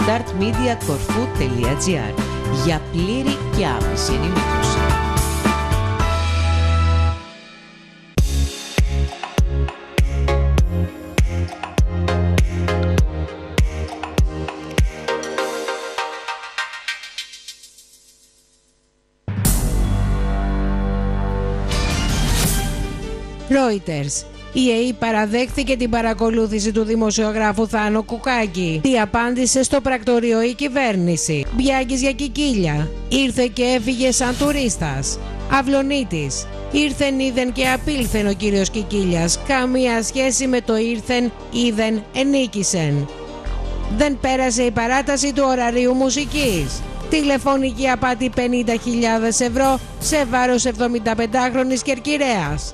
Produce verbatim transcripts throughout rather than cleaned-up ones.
start media korfu τελεία gr για πλήρη και άμεση ενημέρωση. Reuters. Η ΕΕ παραδέχθηκε την παρακολούθηση του δημοσιογράφου Θάνο Κουκάκη. Τι απάντησε στο πρακτορείο η κυβέρνηση. Μπιάγκης για κικίλια. Ήρθε και έφυγε σαν τουρίστας. Αυλονίτης. Ήρθεν, είδεν και απήλθεν ο κύριος Κικίλιας. Καμία σχέση με το ήρθεν, είδεν, ενίκησεν. Δεν πέρασε η παράταση του ωραρίου μουσικής. Τηλεφωνική απάτη πενήντα χιλιάδες ευρώ σε βάρος εβδομηνταπεντάχρονης Κερκυραίας.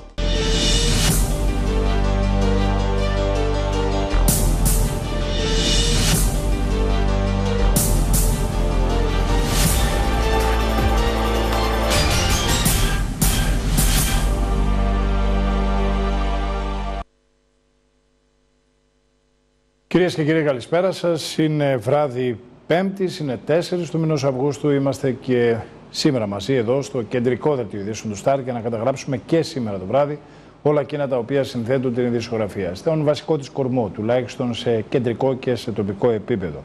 Κυρίες και κύριοι, καλησπέρα σας. Είναι βράδυ Πέμπτης, είναι τέσσερις του μηνός Αυγούστου. Είμαστε και σήμερα μαζί εδώ στο κεντρικό δελτίο ειδήσεων του Σταρ για να καταγράψουμε και σήμερα το βράδυ όλα εκείνα τα οποία συνθέτουν την ειδησιογραφία. Στον βασικό της κορμό, τουλάχιστον σε κεντρικό και σε τοπικό επίπεδο.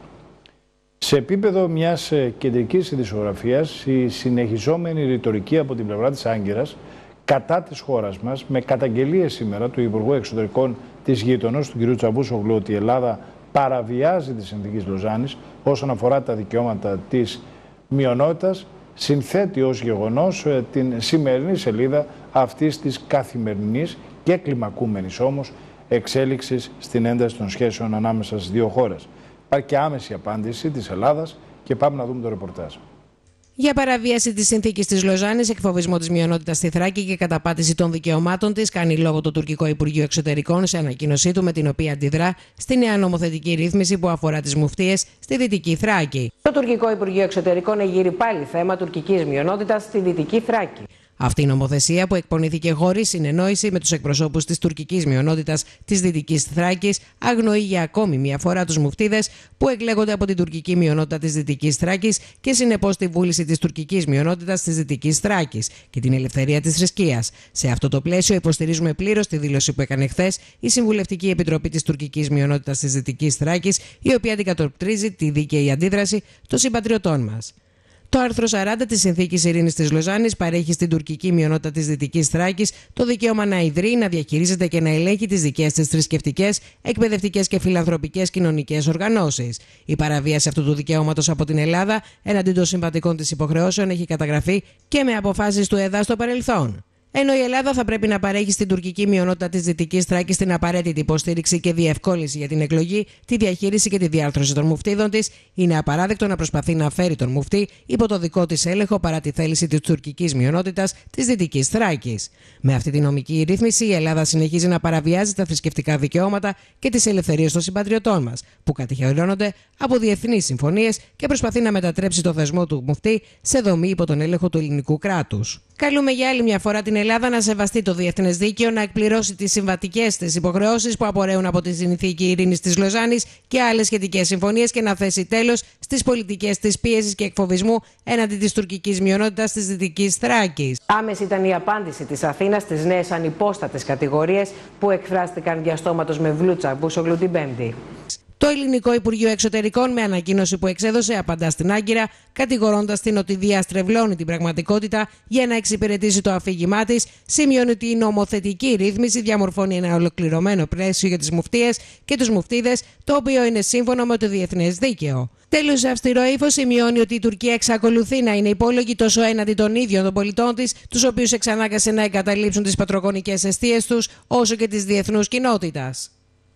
Σε επίπεδο μιας κεντρικής ειδησιογραφίας, η συνεχιζόμενη ρητορική από την πλευρά της Άγκυρας κατά της χώρας μας, με καταγγελίες σήμερα του Υπουργού Εξωτερικών της γείτονος, του κ. Τσαβούσογλου, ότι η Ελλάδα παραβιάζει τη συνθήκη Λοζάνης όσον αφορά τα δικαιώματα της μειονότητας, συνθέτει ως γεγονός την σημερινή σελίδα αυτής της καθημερινής και κλιμακούμενης όμως εξέλιξης στην ένταση των σχέσεων ανάμεσα στις δύο χώρες. Υπάρχει και άμεση απάντηση της Ελλάδας και πάμε να δούμε το ρεπορτάζ. Για παραβίαση της συνθήκης της Λοζάνης, εκφοβισμό της μειονότητας στη Θράκη και καταπάτηση των δικαιωμάτων της, κάνει λόγο το τουρκικό Υπουργείο Εξωτερικών σε ανακοίνωσή του, με την οποία αντιδρά στη νέα νομοθετική ρύθμιση που αφορά τις μουφτίες στη Δυτική Θράκη. Το τουρκικό Υπουργείο Εξωτερικών εγείρει πάλι θέμα τουρκικής μειονότητας στη Δυτική Θράκη. Αυτή η νομοθεσία, που εκπονήθηκε χωρίς συνεννόηση με τους εκπροσώπους της τουρκικής μειονότητας της Δυτικής Θράκης, αγνοεί για ακόμη μια φορά τους μουφτίδες που εκλέγονται από την τουρκική μειονότητα της Δυτικής Θράκης και συνεπώς τη βούληση της τουρκικής μειονότητας της Δυτικής Θράκης και την ελευθερία της θρησκείας. Σε αυτό το πλαίσιο, υποστηρίζουμε πλήρως τη δήλωση που έκανε χθες η Συμβουλευτική Επιτροπή της τουρκικής μειονότητας της Δυτικής Θράκης, η οποία αντικατοπτρίζει τη δίκαιη αντίδραση των συμπατριωτών μας. Το άρθρο σαράντα της Συνθήκης Ειρήνης της Λοζάνης παρέχει στην τουρκική μειονότητα της Δυτικής Θράκης το δικαίωμα να ιδρύει, να διαχειρίζεται και να ελέγχει τις δικές της θρησκευτικές, εκπαιδευτικές και φιλανθρωπικές κοινωνικές οργανώσεις. Η παραβίαση αυτού του δικαιώματος από την Ελλάδα έναντι των συμβατικών της υποχρεώσεων έχει καταγραφεί και με αποφάσεις του ΕΔΑ στο παρελθόν. Ενώ η Ελλάδα θα πρέπει να παρέχει στην τουρκική μειονότητα της Δυτικής Θράκης την απαραίτητη υποστήριξη και διευκόλυνση για την εκλογή, τη διαχείριση και τη διάρθρωση των μουφτίδων της, είναι απαράδεκτο να προσπαθεί να φέρει τον μουφτή υπό το δικό της έλεγχο παρά τη θέληση της τουρκικής μειονότητας της Δυτικής Θράκης. Με αυτή τη νομική ρύθμιση, η Ελλάδα συνεχίζει να παραβιάζει τα θρησκευτικά δικαιώματα και τις ελευθερίες των συμπατριωτών μας, που κατοχυρώνονται από διεθνείς συμφωνίες, και προσπαθεί να μετατρέψει το θεσμό του μουφτή σε δομή υπό τον έλεγχο του ελληνικού κράτους. Καλούμε για άλλη μια φορά την Ελλάδα να σεβαστεί το διεθνές δίκαιο, να εκπληρώσει τις συμβατικές της υποχρεώσεις που απορρέουν από τη Συνθήκη Ειρήνης της Λοζάνης και άλλες σχετικές συμφωνίες και να θέσει τέλος στις πολιτικές της πίεσης και εκφοβισμού έναντι της τουρκικής μειονότητας της Δυτικής Θράκης. Άμεση ήταν η απάντηση της Αθήνας στις νέες ανυπόστατες κατηγορίες που εκφράστηκαν διαστόματος με Βλούτσα Μπούσογλου την Πέμπτη. Το Ελληνικό Υπουργείο Εξωτερικών, με ανακοίνωση που εξέδωσε, απαντά στην Άγκυρα, κατηγορώντας την ότι διαστρεβλώνει την πραγματικότητα για να εξυπηρετήσει το αφήγημά της, σημειώνει ότι η νομοθετική ρύθμιση διαμορφώνει ένα ολοκληρωμένο πλαίσιο για τις μουφτίες και τους μουφτίδες, το οποίο είναι σύμφωνο με το διεθνές δίκαιο. Τέλος, σε αυστηρό ύφος σημειώνει ότι η Τουρκία εξακολουθεί να είναι υπόλογη τόσο έναντι των ίδιων των πολιτών της, τους οποίους εξανάγκασε να εγκαταλείψουν τις πατρογονικές εστίες τους, όσο και της διεθνούς κοινότητας.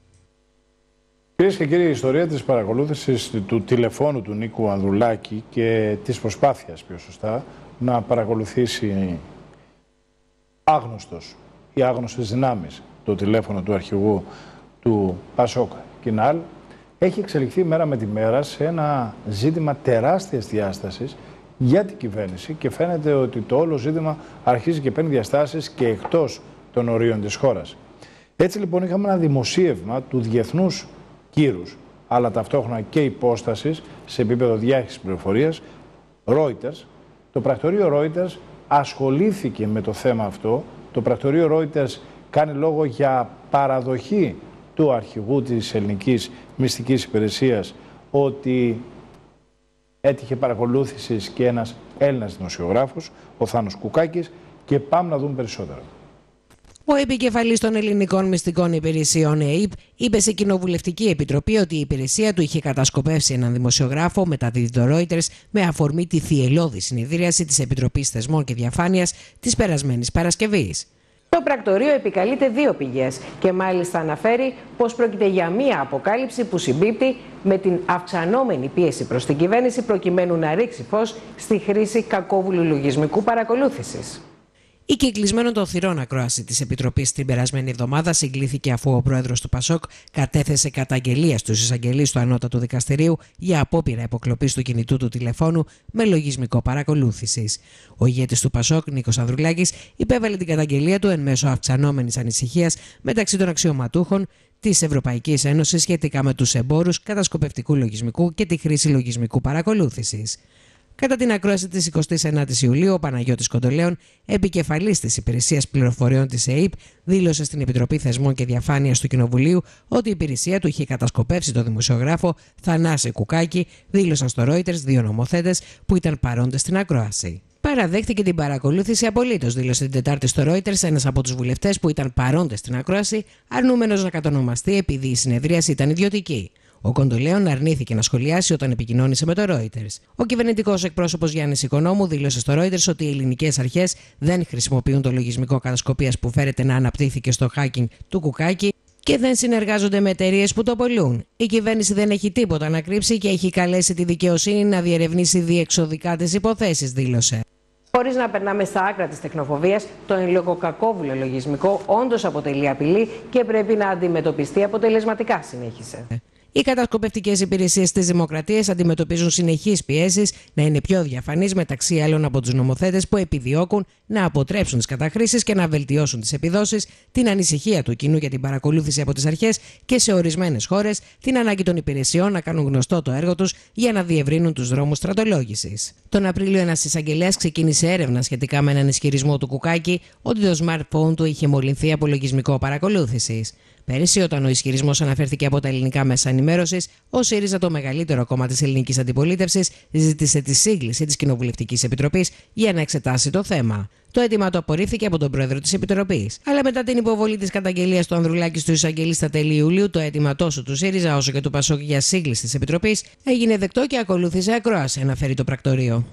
Κυρίες και κύριοι, η ιστορία της παρακολούθησης του τηλεφώνου του Νίκου Ανδρουλάκη και της προσπάθειας, πιο σωστά, να παρακολουθήσει άγνωστος ή άγνωστες δυνάμεις το τηλέφωνο του αρχηγού του Πασόκ Κινάλ, έχει εξελιχθεί μέρα με τη μέρα σε ένα ζήτημα τεράστιας διάστασης για την κυβέρνηση και φαίνεται ότι το όλο ζήτημα αρχίζει και παίρνει διαστάσεις και εκτός των ορίων της χώρας. Έτσι λοιπόν είχαμε ένα δημοσίευμα του διεθνούς κύρους αλλά ταυτόχρονα και υπόστασης σε επίπεδο διάχυσης πληροφορίας, Reuters. Το πρακτορείο Reuters ασχολήθηκε με το θέμα αυτό. Το πρακτορείο Reuters κάνει λόγο για παραδοχή του αρχηγού της ελληνικής μυστικής υπηρεσίας ότι έτυχε παρακολούθησης και ένας Έλληνας δημοσιογράφος, ο Θάνος Κουκάκης, και πάμε να δούμε περισσότερο. Ο επικεφαλής των ελληνικών μυστικών υπηρεσιών ΕΕΠ είπε σε κοινοβουλευτική επιτροπή ότι η υπηρεσία του είχε κατασκοπεύσει έναν δημοσιογράφο, μεταδίδει το Reuters, με αφορμή τη θυελλώδη συνεδρίαση της Επιτροπής Θεσμών και Διαφάνειας της περασμένης Παρασκευής. Το πρακτορείο επικαλείται δύο πηγές και μάλιστα αναφέρει πως πρόκειται για μία αποκάλυψη που συμπίπτει με την αυξανόμενη πίεση προς την κυβέρνηση προκειμένου να ρίξει φως στη χρήση κακόβουλου λογισμικού παρακολούθησης. Η κυκλισμένων των θυρών ακρόαση της Επιτροπής την περασμένη εβδομάδα συγκλήθηκε αφού ο πρόεδρος του Πασόκ κατέθεσε καταγγελία στους εισαγγελείς του Ανώτατου Δικαστηρίου για απόπειρα υποκλοπής του κινητού του τηλεφώνου με λογισμικό παρακολούθησης. Ο ηγέτης του Πασόκ, Νίκος Ανδρουλάκης, υπέβαλε την καταγγελία του εν μέσω αυξανόμενης ανησυχίας μεταξύ των αξιωματούχων της Ευρωπαϊκής Ένωσης σχετικά με τους εμπόρους κατασκοπευτικού λογισμικού και τη χρήση λογισμικού παρακολούθησης. Κατά την ακρόαση της εικοστής ενάτης Ιουλίου, ο Παναγιώτης Κοντολέων, επικεφαλής της Υπηρεσίας Πληροφοριών της ΕΕΠ, δήλωσε στην Επιτροπή Θεσμών και Διαφάνειας του Κοινοβουλίου ότι η υπηρεσία του είχε κατασκοπεύσει τον δημοσιογράφο Θανάση Κουκάκη, δήλωσαν στο Reuters δύο νομοθέτες που ήταν παρόντες στην ακρόαση. Παραδέχτηκε την παρακολούθηση απολύτως, δήλωσε την Τετάρτη στο Reuters ένας από τους βουλευτές που ήταν παρόντες στην ακρόαση, αρνούμενος να κατονομαστεί επειδή η συνεδρίαση ήταν ιδιωτική. Ο Κοντολέων αρνήθηκε να σχολιάσει όταν επικοινώνησε με το Reuters. Ο κυβερνητικός εκπρόσωπος Γιάννης Οικονόμου δήλωσε στο Reuters ότι οι ελληνικές αρχές δεν χρησιμοποιούν το λογισμικό κατασκοπίας που φέρεται να αναπτύχθηκε στο hacking του Κουκάκη και δεν συνεργάζονται με εταιρείες που το πωλούν. Η κυβέρνηση δεν έχει τίποτα να κρύψει και έχει καλέσει τη δικαιοσύνη να διερευνήσει διεξοδικά τις υποθέσεις, δήλωσε. Χωρίς να περνάμε στα άκρα της τεχνοφοβίας, το εν λόγω κακόβουλο λογισμικό όντως αποτελεί απειλή και πρέπει να αντιμετωπιστεί αποτελεσματικά, συνέχισε. Οι κατασκοπευτικές υπηρεσίες της Δημοκρατίας αντιμετωπίζουν συνεχείς πιέσεις να είναι πιο διαφανείς μεταξύ άλλων από τους νομοθέτες που επιδιώκουν να αποτρέψουν τις καταχρήσεις και να βελτιώσουν τις επιδόσεις, την ανησυχία του κοινού για την παρακολούθηση από τις αρχές και σε ορισμένες χώρες την ανάγκη των υπηρεσιών να κάνουν γνωστό το έργο τους για να διευρύνουν τους δρόμους στρατολόγησης. Τον Απρίλιο, ένας εισαγγελέας ξεκίνησε έρευνα σχετικά με έναν ισχυρισμό του Κουκάκη ότι το smartphone του είχε μολυνθεί από λογισμικό παρακολούθησης. Πέρυσι, όταν ο ισχυρισμός αναφέρθηκε από τα ελληνικά μέσα ενημέρωσης, ο ΣΥΡΙΖΑ, το μεγαλύτερο κόμμα της ελληνικής αντιπολίτευσης, ζήτησε τη σύγκληση της Κοινοβουλευτικής Επιτροπής για να εξετάσει το θέμα. Το αίτημα του απορρίφθηκε από τον πρόεδρο της Επιτροπής. Αλλά μετά την υποβολή της καταγγελίας του Ανδρουλάκη του εισαγγελεί στα τέλη Ιουλίου, το αίτημα τόσο του ΣΥΡΙΖΑ όσο και του Πασόκ για σύγκληση της Επιτροπής έγινε δεκτό και ακολούθησε ακρόαση, αναφέρει το πρακτορείο.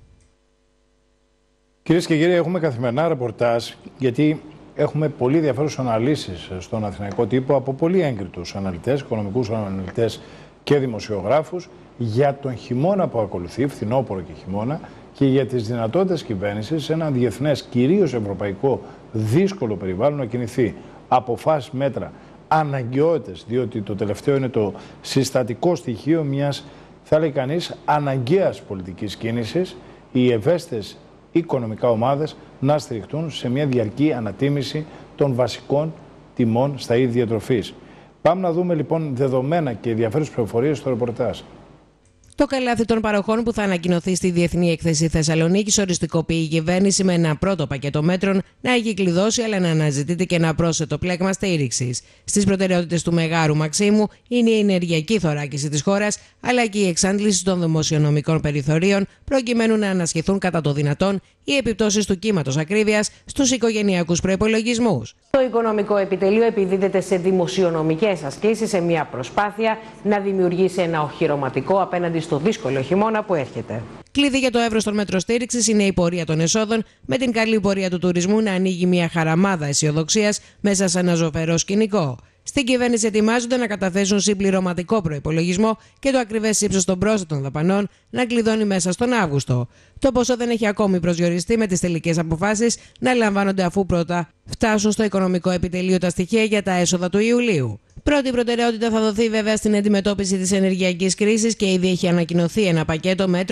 Κυρίες και κύριοι, έχουμε καθημερινά ρεπορτάζ, γιατί έχουμε πολύ ενδιαφέρουσες αναλύσεις στον αθηναϊκό τύπο από πολύ έγκριτους αναλυτές, οικονομικούς αναλυτές και δημοσιογράφους για τον χειμώνα που ακολουθεί, φθινόπωρο και χειμώνα, και για τις δυνατότητες κυβέρνησης σε ένα διεθνές, κυρίως ευρωπαϊκό, δύσκολο περιβάλλον να κινηθεί. Αποφάσεις, μέτρα, αναγκαιότητες, διότι το τελευταίο είναι το συστατικό στοιχείο μιας, θα λέει κανείς, αναγκαίας πολιτικής κίνησης, οι ευαίσθητες οικονομικά ομάδες να στηριχτούν σε μια διαρκή ανατίμηση των βασικών τιμών στα είδη διατροφής. Πάμε να δούμε λοιπόν δεδομένα και ενδιαφέρουσες πληροφορίες στο ρεπορτάζ. Το καλάθι των παροχών που θα ανακοινωθεί στη Διεθνή Έκθεση Θεσσαλονίκης οριστικοποιεί η κυβέρνηση με ένα πρώτο πακέτο μέτρων να έχει κλειδώσει, αλλά να αναζητείται και ένα πρόσθετο πλέγμα στήριξης. Στις προτεραιότητες του Μεγάρου Μαξίμου είναι η ενεργειακή θωράκιση της χώρας, αλλά και η εξάντληση των δημοσιονομικών περιθωρίων, προκειμένου να ανασχεθούν κατά το δυνατόν οι επιπτώσεις του κύματος ακρίβειας στους οικογενειακούς προϋπολογισμούς. Το Οικονομικό Επιτελείο επιδίδεται σε δημοσιονομικές ασκήσεις σε μια προσπάθεια να δημιουργήσει ένα οχυρωματικό απέναντι στο δύσκολο χειμώνα που έρχεται. Κλειδί για το εύρος των μέτρων στήριξης είναι η πορεία των εσόδων, με την καλή πορεία του τουρισμού να ανοίγει μια χαραμάδα αισιοδοξίας μέσα σε ένα ζωφερό σκηνικό. Στην κυβέρνηση ετοιμάζονται να καταθέσουν συμπληρωματικό προϋπολογισμό και το ακριβές ύψος των πρόσθετων δαπανών να κλειδώνει μέσα στον Αύγουστο. Το ποσό δεν έχει ακόμη προσδιοριστεί, με τις τελικές αποφάσεις να λαμβάνονται αφού πρώτα φτάσουν στο Οικονομικό Επιτελείο τα στοιχεία για τα έσοδα του Ιουλίου. Πρώτη προτεραιότητα θα δοθεί βέβαια στην αντιμετώπιση της ενεργειακής κρίσης και ήδη έχει ανακοινωθεί ένα πακέτο μέτρων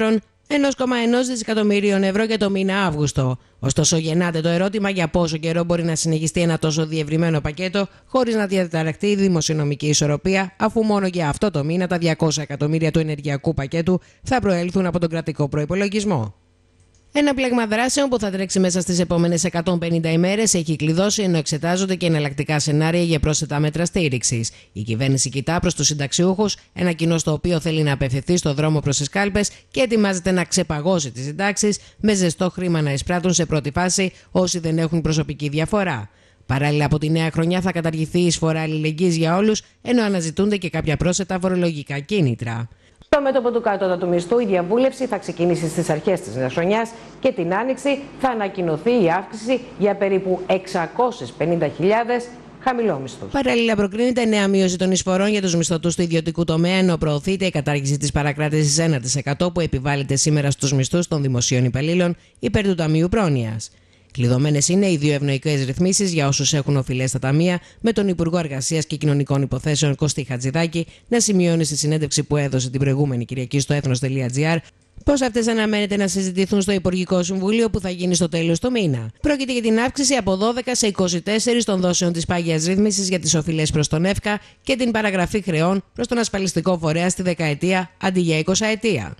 ένα κόμμα ένα δισεκατομμυρίων ευρώ για το μήνα Αύγουστο. Ωστόσο, γεννάται το ερώτημα για πόσο καιρό μπορεί να συνεχιστεί ένα τόσο διευρυμένο πακέτο χωρίς να διαταραχτεί η δημοσιονομική ισορροπία, αφού μόνο για αυτό το μήνα τα διακόσια εκατομμύρια του ενεργειακού πακέτου θα προέλθουν από τον κρατικό προϋπολογισμό. Ένα πλέγμα δράσεων που θα τρέξει μέσα στις επόμενες εκατόν πενήντα ημέρες έχει κλειδώσει, ενώ εξετάζονται και εναλλακτικά σενάρια για πρόσθετα μέτρα στήριξης. Η κυβέρνηση κοιτά προς τους συνταξιούχους, ένα κοινό στο οποίο θέλει να απευθυνθεί στο δρόμο προς τις κάλπες και ετοιμάζεται να ξεπαγώσει τις συντάξεις, με ζεστό χρήμα να εισπράττουν σε πρώτη φάση όσοι δεν έχουν προσωπική διαφορά. Παράλληλα, από τη νέα χρονιά θα καταργηθεί η εισφορά αλληλεγγύης για όλους, ενώ αναζητούνται και κάποια πρόσθετα φορολογικά κίνητρα. Στο μέτωπο του κατώτατου μισθού, η διαβούλευση θα ξεκινήσει στις αρχές της νέας χρονιάς και την Άνοιξη θα ανακοινωθεί η αύξηση για περίπου εξακόσιες πενήντα χιλιάδες χαμηλόμισθους. Παράλληλα, προκρίνεται νέα μείωση των εισφορών για τους μισθωτούς του ιδιωτικού τομέα, ενώ προωθείται η κατάργηση της παρακράτησης ένα τοις εκατό που επιβάλλεται σήμερα στους μισθούς των δημοσίων υπαλλήλων υπέρ του Ταμείου Πρόνοιας. Κλειδωμένες είναι οι δύο ευνοϊκές ρυθμίσεις για όσους έχουν οφειλές στα ταμεία, με τον Υπουργό Εργασίας και Κοινωνικών Υποθέσεων Κωστή Χατζηδάκη να σημειώνει στη συνέντευξη που έδωσε την προηγούμενη Κυριακή στο έθνος τελεία τζι άρ πως αυτές αναμένεται να συζητηθούν στο Υπουργικό Συμβούλιο που θα γίνει στο τέλος του μήνα. Πρόκειται για την αύξηση από δώδεκα σε είκοσι τέσσερα των δόσεων της πάγιας ρύθμισης για τις οφειλές προς τον ΕΦΚΑ και την παραγραφή χρεών προς τον ασφαλιστικό φορέα στη δεκαετία αντί για εικοσαετία.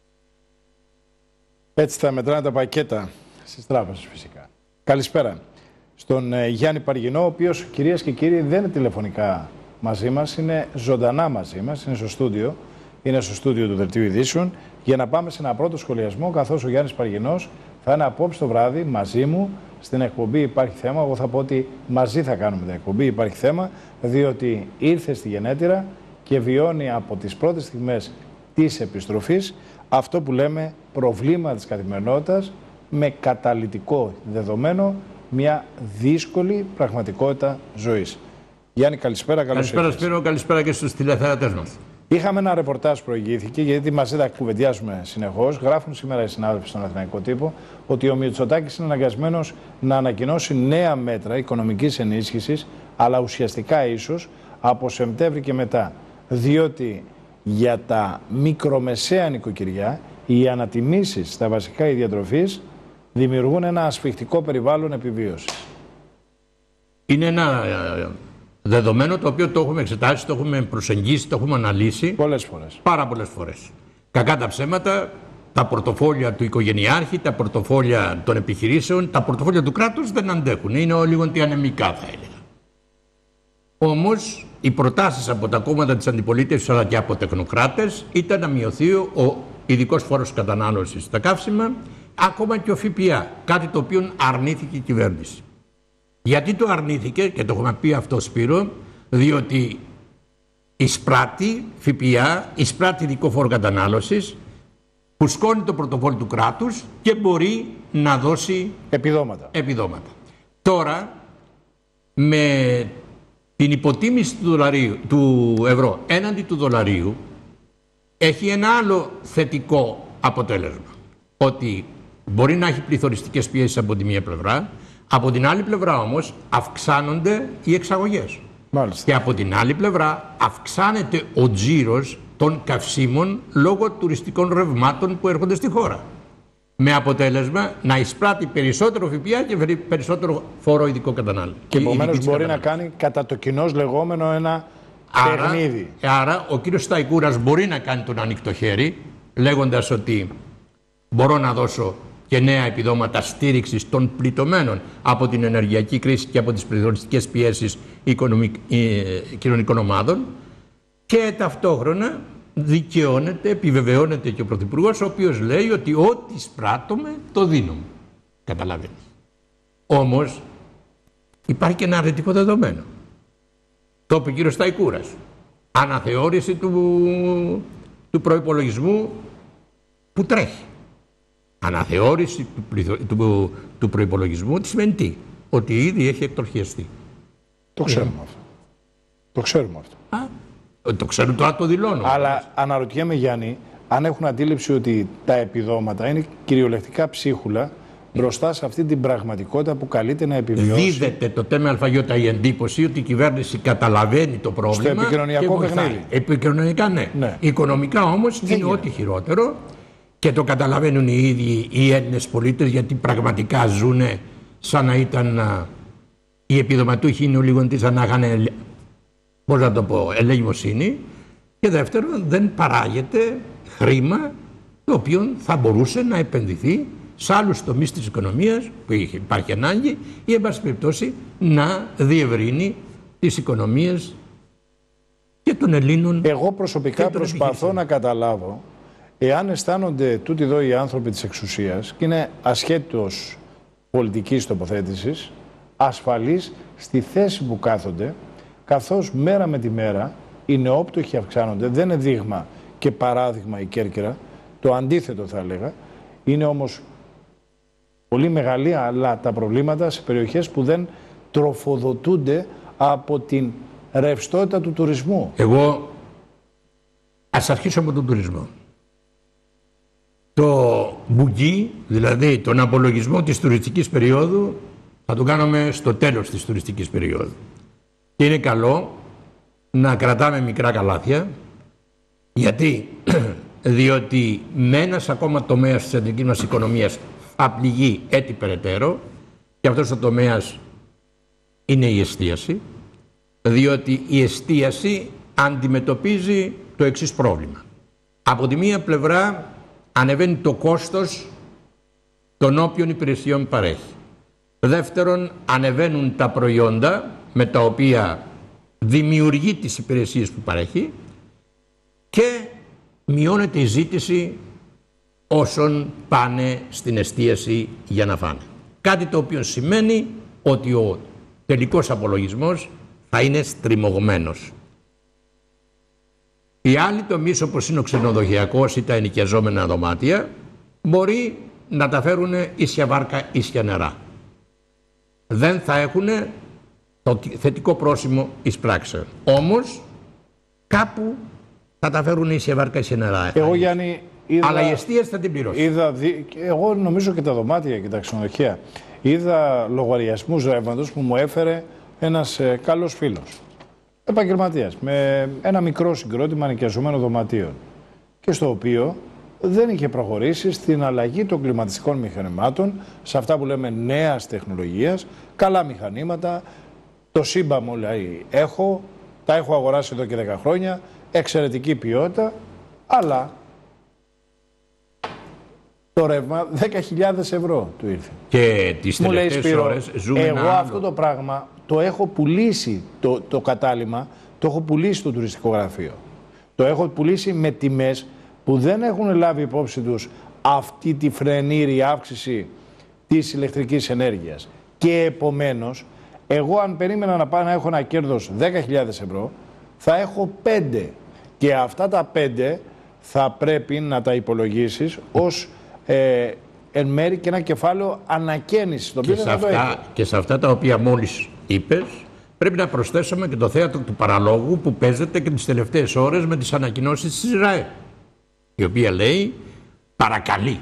Έτσι θα μετράνε τα πακέτα στις τράπεζες φυσικά. Καλησπέρα στον ε, Γιάννη Παργινό, ο οποίος, κυρίες και κύριοι, δεν είναι τηλεφωνικά μαζί μας, είναι ζωντανά μαζί μας, είναι στο στούντιο, είναι στο στούντιο του Δελτίου Ειδήσεων, για να πάμε σε ένα πρώτο σχολιασμό, καθώς ο Γιάννης Παργινός θα είναι απόψε το βράδυ μαζί μου στην εκπομπή Υπάρχει Θέμα. Εγώ θα πω ότι μαζί θα κάνουμε την εκπομπή Υπάρχει Θέμα, διότι ήρθε στη γενέτειρα και βιώνει από τις πρώτες στιγμές της επιστροφής αυτό που λέμε προβλήμα της καθημερινότητας, με καταλυτικό δεδομένο μια δύσκολη πραγματικότητα ζωής. Γιάννη, καλησπέρα. Καλώς καλησπέρα Σπύρο, καλησπέρα και στους τηλεθεατές μας. Είχαμε ένα ρεπορτάζ που προηγήθηκε, γιατί μαζί τα κουβεντιάζουμε συνεχώς. Γράφουν σήμερα οι συνάδελφοι στον Αθηναϊκό Τύπο ότι ο Μητσοτάκης είναι αναγκασμένος να ανακοινώσει νέα μέτρα οικονομικής ενίσχυσης, αλλά ουσιαστικά ίσως από Σεπτέμβρη και μετά. Διότι για τα μικρομεσαία νοικοκυριά οι ανατιμήσεις στα βασικά διατροφής δημιουργούν ένα ασφιχτικό περιβάλλον επιβίωσης. Είναι ένα δεδομένο το οποίο το έχουμε εξετάσει, το έχουμε προσεγγίσει, το έχουμε αναλύσει πολλές φορές. Πάρα πολλές φορές. Κακά τα ψέματα, τα πορτοφόλια του οικογενειάρχη, τα πορτοφόλια των επιχειρήσεων, τα πορτοφόλια του κράτους δεν αντέχουν. Είναι λίγο ανεμικά, θα έλεγα. Όμως, οι προτάσεις από τα κόμματα της αντιπολίτευσης αλλά και από τεχνοκράτες ήταν να μειωθεί ο ειδικός φόρος κατανάλωσης στα καύσιμα, ακόμα και ο ΦΠΑ, κάτι το οποίο αρνήθηκε η κυβέρνηση. Γιατί το αρνήθηκε, και το έχουμε πει αυτό, Σπύρο, διότι εισπράττει ΦΠΑ, εισπράττει ειδικό φόρο κατανάλωσης, που σκόνει το πορτοφόλι του κράτους και μπορεί να δώσει επιδόματα. επιδόματα. Τώρα, με την υποτίμηση του, δολαρίου, του ευρώ έναντι του δολαρίου, έχει ένα άλλο θετικό αποτέλεσμα. Ότι μπορεί να έχει πληθωριστικές πιέσεις από τη μία πλευρά, από την άλλη πλευρά όμως αυξάνονται οι εξαγωγές. Μάλιστα. Και από την άλλη πλευρά αυξάνεται ο τζίρος των καυσίμων λόγω τουριστικών ρευμάτων που έρχονται στη χώρα. Με αποτέλεσμα να εισπράττει περισσότερο ΦΠΑ και περισσότερο φόρο ειδικό κατανάλωση. Και επομένως μπορεί να κάνει κατά το κοινώς λεγόμενο ένα άρα, παιχνίδι. Άρα ο κύριος Σταϊκούρας μπορεί να κάνει τον ανοιχτό χέρι, λέγοντας ότι μπορώ να δώσω και νέα επιδόματα στήριξης των πληττωμένων από την ενεργειακή κρίση και από τις πληθωριστικές πιέσεις κοινωνικών ομάδων, και ταυτόχρονα δικαιώνεται, επιβεβαιώνεται και ο Πρωθυπουργός, ο οποίος λέει ότι ό,τι σπράττουμε το δίνουμε. Καταλαβαίνεις. Όμως υπάρχει και ένα αρνητικό δεδομένο. Το είπε ο κύριος Σταϊκούρας. Αναθεώρηση του, του προϋπολογισμού που τρέχει. Αναθεώρηση του, πληθω... του, του προϋπολογισμού τι σημαίνει τι? Ότι ήδη έχει εκτροχιαστεί. Το ξέρουμε yeah. αυτό. Το ξέρουμε αυτό. Α, το ξέρουμε, τώρα το δηλώνω. Αλλά αναρωτιέμαι, Γιάννη, αν έχουν αντίληψη ότι τα επιδόματα είναι κυριολεκτικά ψίχουλα μπροστά σε αυτή την πραγματικότητα που καλείται να επιβιώσει. Δίδεται το θέμα ΑΙ η εντύπωση ότι η κυβέρνηση καταλαβαίνει το πρόβλημα. Στο επικοινωνιακό παιχνίδι. Επικοινωνικά ναι. ναι. Οικονομικά όμως είναι ό,τι χειρότερο. και το καταλαβαίνουν οι ίδιοι οι Έλληνες πολίτες, γιατί πραγματικά ζουν σαν να ήταν α, οι επιδοματούχοι είναι λίγο της σαν να είχαν, πώς να το πω, ελεημοσύνη. Και δεύτερον, δεν παράγεται χρήμα το οποίο θα μπορούσε να επενδυθεί σε άλλους τομείς της οικονομίας που υπάρχει ανάγκη ή εν πάση περιπτώσει να διευρύνει τις οικονομίες και των Ελλήνων. Εγώ προσωπικά προσπαθώ να καταλάβω εάν αισθάνονται τούτοι εδώ οι άνθρωποι της εξουσίας και είναι ασχέτως πολιτικής τοποθέτησης, ασφαλείς στη θέση που κάθονται, καθώς μέρα με τη μέρα οι νεόπτωχοι αυξάνονται. Δεν είναι δείγμα και παράδειγμα η Κέρκυρα, το αντίθετο θα έλεγα. Είναι όμως πολύ μεγάλη, αλλά τα προβλήματα σε περιοχές που δεν τροφοδοτούνται από την ρευστότητα του τουρισμού. Εγώ ας αρχίσω από τον τουρισμό. Το μπουγγί, δηλαδή τον απολογισμό της τουριστικής περίοδου, θα το κάνουμε στο τέλος της τουριστικής περίοδου. Και είναι καλό να κρατάμε μικρά καλάθια, γιατί διότι με ένας ακόμα τομέας της αντρικής μας οικονομίας θα πληγεί έτσι περαιτέρω, και αυτός ο τομέας είναι η εστίαση, διότι η εστίαση αντιμετωπίζει το εξής πρόβλημα. Από τη μία πλευρά ανεβαίνει το κόστος των όποιων υπηρεσιών παρέχει. Δεύτερον, ανεβαίνουν τα προϊόντα με τα οποία δημιουργεί τις υπηρεσίες που παρέχει και μειώνεται η ζήτηση όσων πάνε στην εστίαση για να φάνε. Κάτι το οποίο σημαίνει ότι ο τελικός απολογισμός θα είναι στριμωγμένος. Οι άλλοι τομείς, όπως είναι ο ξενοδοχειακός ή τα ενοικιαζόμενα δωμάτια, μπορεί να τα φέρουν ίσια βάρκα, ίσια νερά. Δεν θα έχουν το θετικό πρόσημο εις πράξεων. Όμως κάπου θα τα φέρουν ίσια βάρκα, ίσια νερά. Εγώ, Γιάννη, είδα, αλλά η εστίαση θα την πληρώσει. Είδα, εγώ νομίζω και τα δωμάτια και τα ξενοδοχεία. Είδα λογαριασμούς ρεύματος που μου έφερε ένας ε, καλός φίλος, επαγγελματίας, με ένα μικρό συγκρότημα νοικιαζομένων δωματίων, και στο οποίο δεν είχε προχωρήσει στην αλλαγή των κλιματιστικών μηχανημάτων, σε αυτά που λέμε νέας τεχνολογίας, καλά μηχανήματα, το σύμπα μου λέει έχω, τα έχω αγοράσει εδώ και δέκα χρόνια, εξαιρετική ποιότητα, αλλά το ρεύμα δέκα χιλιάδες ευρώ του ήρθε. Και τις τελευταίες ώρες ζούμε εγώ ένα αυτό το πράγμα το έχω πουλήσει, το, το κατάλημα, το έχω πουλήσει στο τουριστικό γραφείο. Το έχω πουλήσει με τιμές που δεν έχουν λάβει υπόψη τους αυτή τη φρενήρη αύξηση της ηλεκτρικής ενέργειας. Και επομένως, εγώ αν περίμενα να πάω να έχω ένα κέρδος δέκα χιλιάδες ευρώ, θα έχω πέντε. Και αυτά τα πέντε θα πρέπει να τα υπολογίσεις ως ε, εν μέρει και ένα κεφάλαιο ανακαίνησης. Το και, σε αυτά, και σε αυτά τα οποία μόλις είπες, πρέπει να προσθέσουμε και το θέατρο του παραλόγου που παίζεται και τις τελευταίες ώρες με τις ανακοινώσεις της Ισραήλ, η οποία λέει παρακαλεί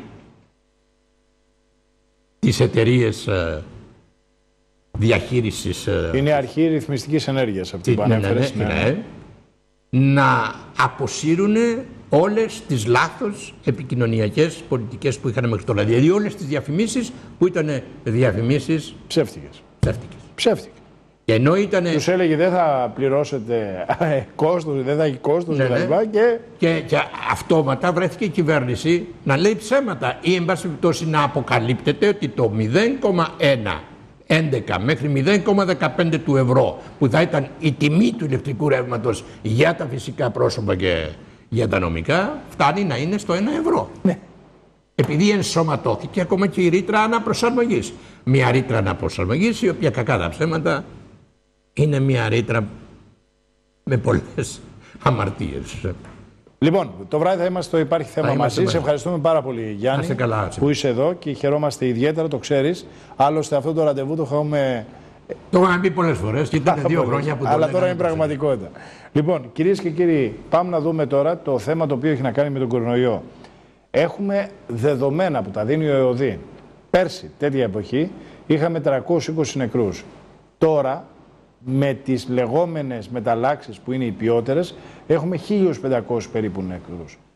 τις εταιρείες ε, διαχείρισης. Ε, Είναι αρχή ρυθμιστικής ενέργειας αυτή που ανέφερες. Ναι, ναι, ναι, ναι, να αποσύρουν όλες τις λάθος επικοινωνιακές πολιτικές που είχαν μέχρι τώρα. Δηλαδή όλες τις διαφημίσεις που ήταν διαφημίσεις ψεύτικες. Ψεύτικες. Ψεύτικες. Και ενώ ήτανε... Τους έλεγε δεν θα πληρώσετε κόστος, δεν θα έχει κόστος, ναι, ναι. Και... Και, και αυτόματα βρέθηκε η κυβέρνηση να λέει ψέματα ή εν πάση περιπτώσει να αποκαλύπτεται ότι το μηδέν κόμμα έντεκα μέχρι μηδέν κόμμα δεκαπέντε του ευρώ που θα ήταν η τιμή του ηλεκτρικού ρεύματος για τα φυσικά πρόσωπα και για τα νομικά, φτάνει να είναι στο ένα ευρώ. Ναι. Επειδή ενσωματώθηκε ακόμα και η ρήτρα αναπροσαρμογής. Μια ρήτρα αναπροσαρμογής η οποία κακά τα ψέματα είναι μια ρήτρα με πολλές αμαρτίες. Λοιπόν, το βράδυ θα είμαστε στο Υπάρχει Θέμα μαζί. Σε ευχαριστούμε πάρα πολύ, Γιάννη, καλά, που είσαι εδώ και χαιρόμαστε ιδιαίτερα, το ξέρεις. Άλλωστε, αυτό το ραντεβού το είχαμε. Το είχαμε πει πολλές φορές και ήταν δύο χρόνια που το Αλλά τώρα είναι πραγματικότητα. Λοιπόν, κυρίες και κύριοι, πάμε να δούμε τώρα το θέμα το οποίο έχει να κάνει με τον κορονοϊό. Έχουμε δεδομένα που τα δίνει ο ΕΟΔΗ. Πέρσι, τέτοια εποχή, είχαμε τριακόσιους είκοσι νεκρούς. Τώρα, με τις λεγόμενες μεταλλάξεις που είναι οι ποιότερες, έχουμε χίλιους πεντακόσιους περίπου νεκρούς.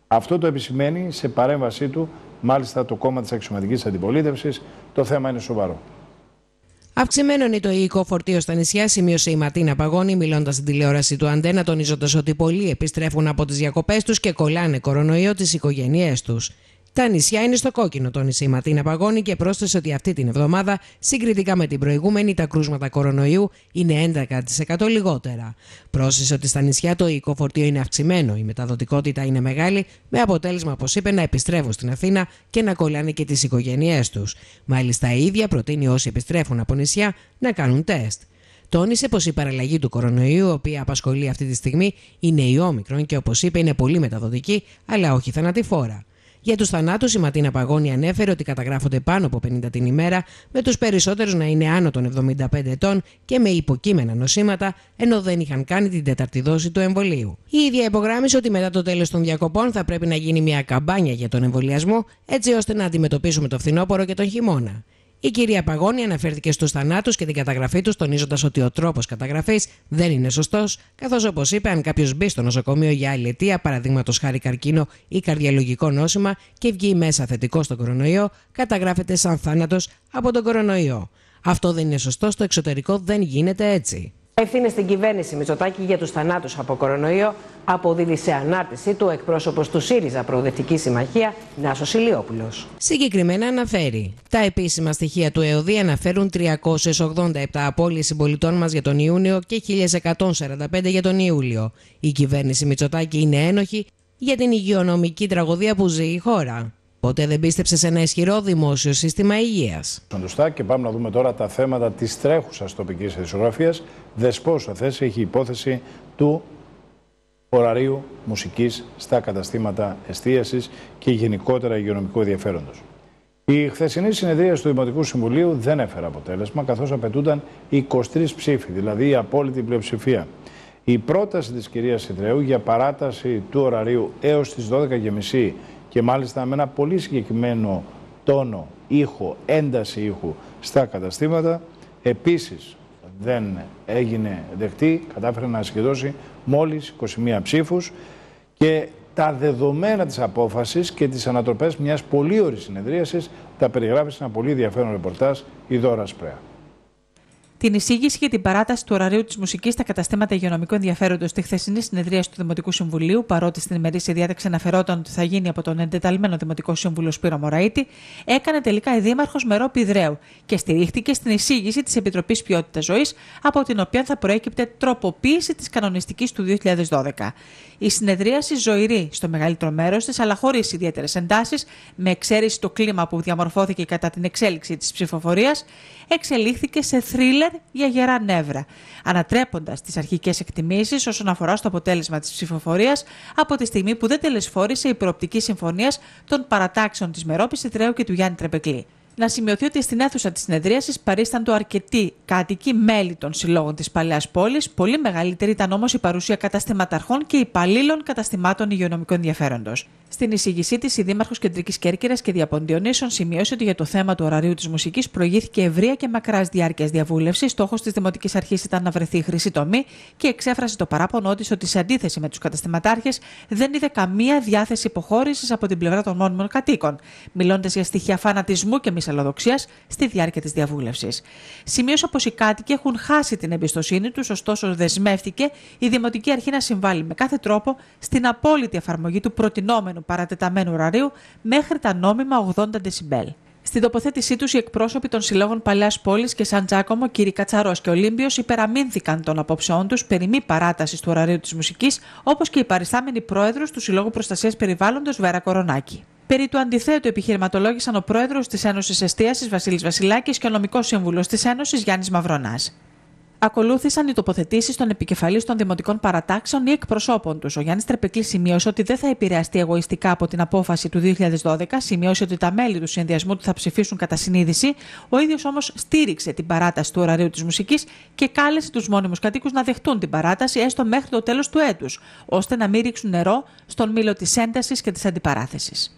Αυτό το επισημαίνει σε παρέμβασή του, μάλιστα το κόμμα της αξιωματικής αντιπολίτευσης. Το θέμα είναι σοβαρό. Αυξημένο είναι το υλικό φορτίο στα νησιά, σημείωσε η Ματίνα Παγώνη, μιλώντας στην τηλεόραση του Αντένα, τονίζοντας ότι πολλοί επιστρέφουν από τις διακοπές τους και κολλάνε κορονοϊό τις οικογένειές τους. Τα νησιά είναι στο κόκκινο, τόνισε η Ματίνα Παγώνη και πρόσθεσε ότι αυτή την εβδομάδα, συγκριτικά με την προηγούμενη, τα κρούσματα κορονοϊού είναι έντεκα τοις εκατό λιγότερα. Πρόσθεσε ότι στα νησιά το υλικό φορτίο είναι αυξημένο, η μεταδοτικότητα είναι μεγάλη, με αποτέλεσμα, όπως είπε, να επιστρέφουν στην Αθήνα και να κολλάνε και τις οικογένειές τους. Μάλιστα, η ίδια προτείνει όσοι επιστρέφουν από νησιά να κάνουν τεστ. Τόνισε πως η παραλλαγή του κορονοϊού, η οποία απασχολεί αυτή τη στιγμή, είναι η Όμικρον και, όπως είπε, είναι πολύ μεταδοτική, αλλά όχι θανατηφόρα. Για τους θανάτους, η Ματίνα Παγώνη ανέφερε ότι καταγράφονται πάνω από πενήντα την ημέρα, με τους περισσότερους να είναι άνω των εβδομήντα πέντε ετών και με υποκείμενα νοσήματα, ενώ δεν είχαν κάνει την τέταρτη δόση του εμβολίου. Η ίδια υπογράμμισε ότι μετά το τέλος των διακοπών θα πρέπει να γίνει μια καμπάνια για τον εμβολιασμό, έτσι ώστε να αντιμετωπίσουμε το φθινόπωρο και τον χειμώνα. Η κυρία Παγώνη αναφέρθηκε στους θανάτους και την καταγραφή τους, τονίζοντας ότι ο τρόπος καταγραφής δεν είναι σωστός, καθώς, όπως είπε, αν κάποιος μπει στο νοσοκομείο για άλλη αιτία, παραδείγματος χάρη καρκίνο ή καρδιολογικό νόσημα, και βγει μέσα θετικό στον κορονοϊό, καταγράφεται σαν θάνατος από τον κορονοϊό. Αυτό δεν είναι σωστό, στο εξωτερικό δεν γίνεται έτσι. Ευθύνη στην κυβέρνηση Μητσοτάκη για τους θανάτους από κορονοϊό αποδίδει σε ανάρτησή του ο εκπρόσωπος του ΣΥΡΙΖΑ Προοδευτική Συμμαχία, Νάσος Ηλιόπουλος. Συγκεκριμένα αναφέρει: τα επίσημα στοιχεία του ΕΟΔΗ αναφέρουν τριακόσιες ογδόντα επτά απώλειες συμπολιτών μας για τον Ιούνιο και χίλια εκατόν σαράντα πέντε για τον Ιούλιο. Η κυβέρνηση Μητσοτάκη είναι ένοχη για την υγειονομική τραγωδία που ζει η χώρα. Ποτέ δεν πίστεψε σε ένα ισχυρό δημόσιο σύστημα υγείας. Και πάμε να δούμε τώρα τα θέματα της τρέχουσας τοπικής ειδησιογραφίας. Δεσπόζουσα θέση έχει η υπόθεση του ωραρίου μουσικής στα καταστήματα εστίασης και γενικότερα υγειονομικού ενδιαφέροντος. Η χθεσινή συνεδρίαση του Δημοτικού Συμβουλίου δεν έφερε αποτέλεσμα, καθώς απαιτούνταν είκοσι τρεις ψήφοι, δηλαδή η απόλυτη πλειοψηφία. Η πρόταση της κυρίας Ιδραίου για παράταση του ωραρίου έως τις δώδεκα και μισή και μάλιστα με ένα πολύ συγκεκριμένο τόνο, ήχο, ένταση ήχου στα καταστήματα, επίσης δεν έγινε δεκτή, κατάφερε να συγκεντρώσει μόλις είκοσι μία ψήφους, και τα δεδομένα της απόφασης και τις ανατροπές μιας πολύ ώρης συνεδρίασης τα περιγράφει σε ένα πολύ ενδιαφέρον ρεπορτάζ η Δώρα Σπρέα. Την εισήγηση για την παράταση του ωραρίου της μουσικής στα καταστήματα υγειονομικού ενδιαφέροντος στη χθεσινή συνεδρίαση του Δημοτικού Συμβουλίου, παρότι στην ημερήσια διάταξη αναφερόταν ότι θα γίνει από τον εντεταλμένο Δημοτικό Σύμβουλο Σπύρο Μωραήτη, έκανε τελικά η Δήμαρχος Μερόπη Ιδραίου και στηρίχτηκε στην εισήγηση της Επιτροπής Ποιότητας Ζωής, από την οποία θα προέκυπτε τροποποίηση της κανονιστικής του δύο χιλιάδες δώδεκα. Η συνεδρίαση ζωηρή στο μεγαλύτερο μέρος της, αλλά χωρίς ιδιαίτερες εντάσεις, με εξαίρεση το κλίμα που διαμορφώθηκε κατά την εξέλιξη της ψηφοφορίας, εξελίχθηκε σε θρίλερ για γερά νεύρα, ανατρέποντας τις αρχικές εκτιμήσεις όσον αφορά στο αποτέλεσμα της ψηφοφορίας από τη στιγμή που δεν τελεσφόρησε η προοπτική συμφωνίας των παρατάξεων της Μερόπης Ιδραίου και του Γιάννη Τρεμπεκλή. Να σημειωθεί ότι στην αίθουσα της συνεδρίασης παρίσταντο αρκετοί κάτοικοι μέλη των συλλόγων της Παλαιάς Πόλης, πολύ μεγαλύτερη ήταν όμως η παρουσία καταστηματαρχών και υπαλλήλων καταστημάτων υγειονομικού ενδιαφέροντος. Στην εισήγησή της, η Δήμαρχος Κεντρικής Κέρκυρας και Διαποντιονήσων σημείωσε ότι για το θέμα του ωραρίου της μουσικής προηγήθηκε ευρεία και μακράς διάρκειας διαβούλευση. Στόχος της Δημοτικής Αρχής ήταν να βρεθεί χρυσή τομή και εξέφρασε το παράπονό της ότι, σε αντίθεση με τους καταστηματάρχες, δεν είδε καμία διάθεση υποχώρησης από την πλευρά των μόνιμων κατοίκων, μιλώντας για στοιχεία φανατισμού και μυσαλλοδοξίας στη διάρκεια της διαβούλευσης. Σημείωσε πως οι κάτοικοι έχουν χάσει την εμπιστοσύνη τους, ωστόσο δεσμεύτηκε η Δημοτική Αρχή να συμβάλλει με κάθε τρόπο στην απόλυτη εφαρμογή του προτινόμενου παρατεταμένου ωραρίου μέχρι τα νόμιμα ογδόντα δεσιμπέλ. Στην τοποθέτησή τους, οι εκπρόσωποι των συλλόγων Παλαιάς Πόλης και Σαν Τζάκομο, κ. Κατσαρός και Ολύμπιος, υπεραμείνθηκαν των απόψεών τους περί μη παράτασης του ωραρίου της μουσικής, όπως και η παριστάμενη πρόεδρος του Συλλόγου Προστασίας Περιβάλλοντος, Βέρα Κορονάκη. Περί του αντιθέτου επιχειρηματολόγησαν ο πρόεδρος της Ένωσης Εστίασης, Βασίλης Βασιλάκης, και ο νομικός σύμβουλος της Ένωσης, Γιάννης Μαυρονάς. Ακολούθησαν οι τοποθετήσεις των επικεφαλής των δημοτικών παρατάξεων ή εκπροσώπων τους. Ο Γιάννης Τρεπεκλής σημείωσε ότι δεν θα επηρεαστεί εγωιστικά από την απόφαση του δύο χιλιάδες δώδεκα, σημείωσε ότι τα μέλη του συνδυασμού του θα ψηφίσουν κατά συνείδηση. Ο ίδιος όμως στήριξε την παράταση του ωραρίου της μουσικής και κάλεσε τους μόνιμους κατοίκους να δεχτούν την παράταση έστω μέχρι το τέλος του έτους, ώστε να μην ρίξουν νερό στον μήλο της έντασης και της αντιπαράθεσης.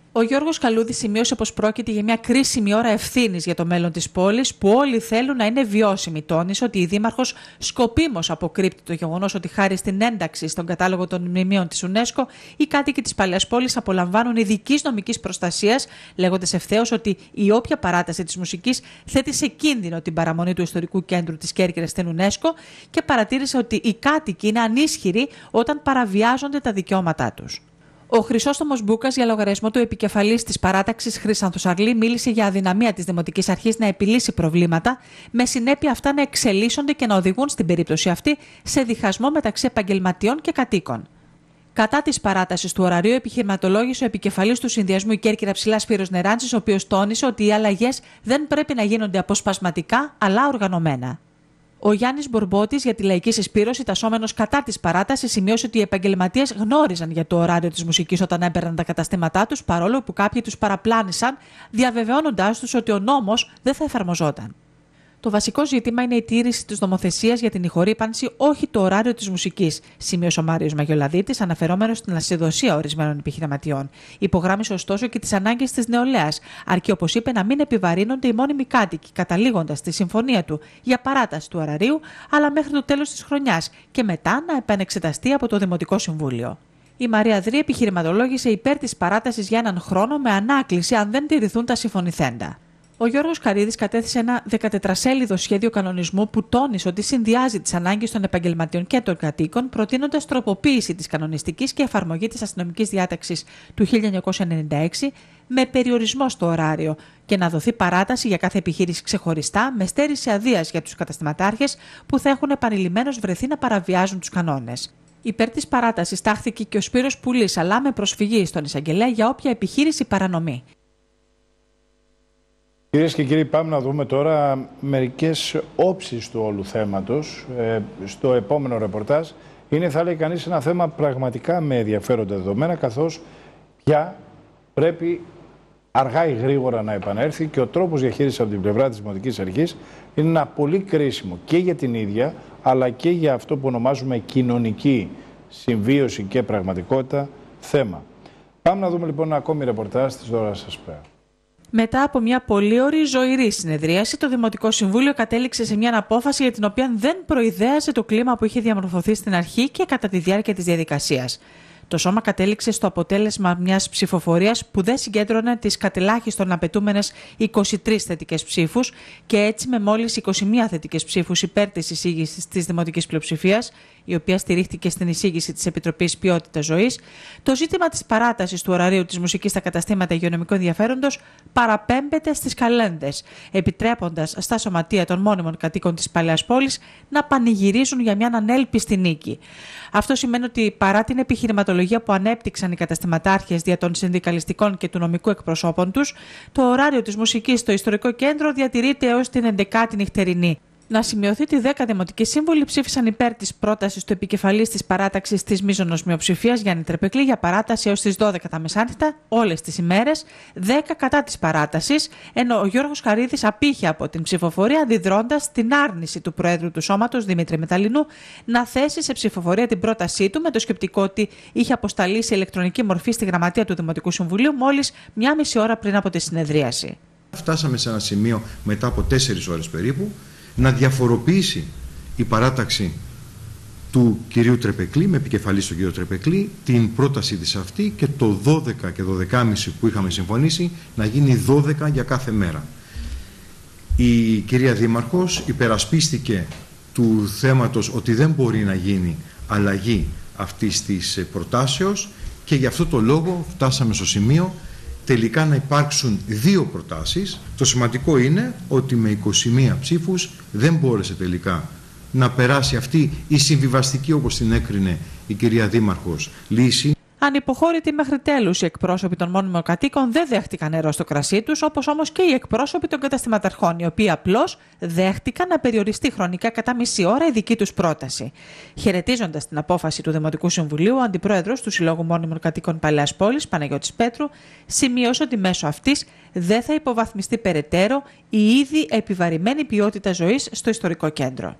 Ο Γιώργος Καλούδης σημείωσε πως πρόκειται για μια κρίσιμη ώρα ευθύνης για το μέλλον της πόλης, που όλοι θέλουν να είναι βιώσιμη. Τόνισε ότι η Δήμαρχος σκοπίμως αποκρύπτει το γεγονός ότι χάρη στην ένταξη στον κατάλογο των μνημείων της UNESCO, οι κάτοικοι της παλαιάς πόλης απολαμβάνουν ειδικής νομικής προστασίας, λέγοντας ευθέως ότι η όποια παράταση της μουσικής θέτει σε κίνδυνο την παραμονή του ιστορικού κέντρου της Κέρκυρας στην UNESCO, και παρατήρησε ότι οι κάτοικοι είναι ανίσχυροι όταν παραβιάζονται τα δικαιώματά τους. Ο Χρυσόστομος Μπούκας, για λογαριασμό του επικεφαλής της παράταξης Χρυσάνθος Αρλή, μίλησε για αδυναμία της Δημοτικής Αρχής να επιλύσει προβλήματα, με συνέπεια αυτά να εξελίσσονται και να οδηγούν στην περίπτωση αυτή σε διχασμό μεταξύ επαγγελματιών και κατοίκων. Κατά της παράτασης του ωραρίου, επιχειρηματολόγησε ο επικεφαλής του συνδυασμού Η Κέρκυρα Ψηλά, Σπύρος Νεράντζης, ο οποίος τόνισε ότι οι αλλαγές δεν πρέπει να γίνονται αποσπασματικά, αλλά οργανωμένα. Ο Γιάννης Μπορμπότης, για τη Λαϊκή Συσπήρωση, τασσόμενος κατά της παράτασης, σημειώσε ότι οι επαγγελματίες γνώριζαν για το ωράριο της μουσικής όταν έπαιρναν τα καταστήματά τους, παρόλο που κάποιοι τους παραπλάνησαν, διαβεβαιώνοντάς τους ότι ο νόμος δεν θα εφαρμοζόταν. Το βασικό ζήτημα είναι η τήρηση της νομοθεσίας για την ηχορύπανση, όχι το ωράριο της μουσικής, σημείωσε ο Μάριος Μαγιολαδίτης, αναφερόμενος στην ασυδοσία ορισμένων επιχειρηματιών. Υπογράμμισε ωστόσο και τις ανάγκες της νεολαίας, αρκεί, όπως είπε, να μην επιβαρύνονται οι μόνιμοι κάτοικοι, καταλήγοντας τη συμφωνία του για παράταση του ωραρίου, αλλά μέχρι το τέλος της χρονιάς και μετά να επανεξεταστεί από το Δημοτικό Συμβούλιο. Η Μαρία Δρή επιχειρηματολόγησε υπέρ της παράτασης για έναν χρόνο, με ανάκληση αν δεν τηρηθούν τα συμφωνηθέντα. Ο Γιώργος Καρίδης κατέθεσε ένα δεκατετρασέλιδο σχέδιο κανονισμού που τόνισε ότι συνδυάζει τις ανάγκες των επαγγελματιών και των κατοίκων, προτείνοντας τροποποίηση της κανονιστικής και εφαρμογή της αστυνομικής διάταξης του χίλια εννιακόσια ενενήντα έξι με περιορισμό στο ωράριο και να δοθεί παράταση για κάθε επιχείρηση ξεχωριστά, με στέρηση αδείας για τους καταστηματάρχες που θα έχουν επανειλημμένως βρεθεί να παραβιάζουν τους κανόνες. Υπέρ της παράτασης τάχθηκε και ο Σπύρος Πουλής, αλλά με προσφυγή στον εισαγγελέα για όποια επιχείρηση παρανομή. Κυρίες και κύριοι, πάμε να δούμε τώρα μερικές όψεις του όλου θέματος. Ε, στο επόμενο ρεπορτάζ είναι, θα λέει κανείς, ένα θέμα πραγματικά με ενδιαφέροντα δεδομένα, καθώς πια πρέπει αργά ή γρήγορα να επανέλθει, και ο τρόπος διαχείρισης από την πλευρά της Δημοτικής Αρχής είναι ένα πολύ κρίσιμο και για την ίδια, αλλά και για αυτό που ονομάζουμε κοινωνική συμβίωση και πραγματικότητα θέμα. Πάμε να δούμε λοιπόν ένα ακόμη ρεπορτάζ της Δώρας Ασπρέα. Μετά από μια πολύωρη ζωηρή συνεδρίαση, το Δημοτικό Συμβούλιο κατέληξε σε μια απόφαση για την οποία δεν προειδέαζε το κλίμα που είχε διαμορφωθεί στην αρχή και κατά τη διάρκεια της διαδικασίας. Το Σώμα κατέληξε στο αποτέλεσμα μιας ψηφοφορίας που δεν συγκέντρωνε τις κατελάχιστον απαιτούμενες είκοσι τρεις θετικές ψήφους, και έτσι, με μόλις είκοσι μία θετικές ψήφους υπέρ της εισήγησης της Δημοτικής Πλειοψηφίας, η οποία στηρίχθηκε στην εισήγηση της Επιτροπής Ποιότητας Ζωής, το ζήτημα της παράτασης του ωραρίου της μουσικής στα καταστήματα υγειονομικού ενδιαφέροντος παραπέμπεται στις καλένδες, επιτρέποντας στα σωματεία των μόνιμων κατοίκων της παλαιάς πόλης να πανηγυρίζουν για μια ανέλπιστη νίκη. Αυτό σημαίνει ότι, παρά την επιχειρηματολογία που ανέπτυξαν οι καταστηματάρχες δια των συνδικαλιστικών και του νομικού εκπροσώπων τους, το ωράριο της μουσικής στο ιστορικό κέντρο διατηρείται έως την ενδεκάτη νυχτερινή. Να σημειωθεί ότι οι δέκα δημοτικοί σύμβουλοι ψήφισαν υπέρ της πρότασης του επικεφαλής της παράταξης της μείζωνος μειοψηφίας, Γιάννη Τρεπεκλή, για παράταση έως τις δώδεκα τα μεσάνυχτα όλες τις ημέρες, δέκα κατά της παράτασης, ενώ ο Γιώργος Καρίδης απήχε από την ψηφοφορία, αντιδρώντας την άρνηση του Προέδρου του Σώματος, Δημήτρη Μεταλλινού, να θέσει σε ψηφοφορία την πρότασή του, με το σκεπτικό ότι είχε αποσταλεί σε ηλεκτρονική μορφή στη γραμματεία του Δημοτικού Συμβουλίου μόλις μία μισή ώρα πριν από τη συνεδρίαση. Φτάσαμε σε ένα σημείο, μετά από τέσσερις ώρες περίπου, να διαφοροποιήσει η παράταξη του κυρίου Τρεπεκλή, με επικεφαλή στον κύριο Τρεπεκλή, την πρότασή της αυτή, και το δώδεκα και δώδεκα και μισή που είχαμε συμφωνήσει να γίνει δώδεκα για κάθε μέρα. Η κυρία Δήμαρχος υπερασπίστηκε του θέματος ότι δεν μπορεί να γίνει αλλαγή αυτής της προτάσεως, και γι' αυτό το λόγο φτάσαμε στο σημείο τελικά να υπάρξουν δύο προτάσεις. Το σημαντικό είναι ότι με είκοσι μία ψήφους δεν μπόρεσε τελικά να περάσει αυτή η συμβιβαστική, όπως την έκρινε η κυρία Δήμαρχος, λύση. Ανυποχώρητοι μέχρι τέλους, οι εκπρόσωποι των μόνιμων κατοίκων δεν δέχτηκαν νερό στο κρασί τους, όπως όμως και οι εκπρόσωποι των καταστηματαρχών, οι οποίοι απλώς δέχτηκαν να περιοριστεί χρονικά κατά μισή ώρα η δική τους πρόταση. Χαιρετίζοντας την απόφαση του Δημοτικού Συμβουλίου, ο Αντιπρόεδρος του Συλλόγου Μόνιμων Κατοίκων Παλαιάς Πόλης, Παναγιώτης Πέτρου, σημείωσε ότι μέσω αυτής δεν θα υποβαθμιστεί περαιτέρω η ήδη επιβαρημένη ποιότητα ζωής στο ιστορικό κέντρο.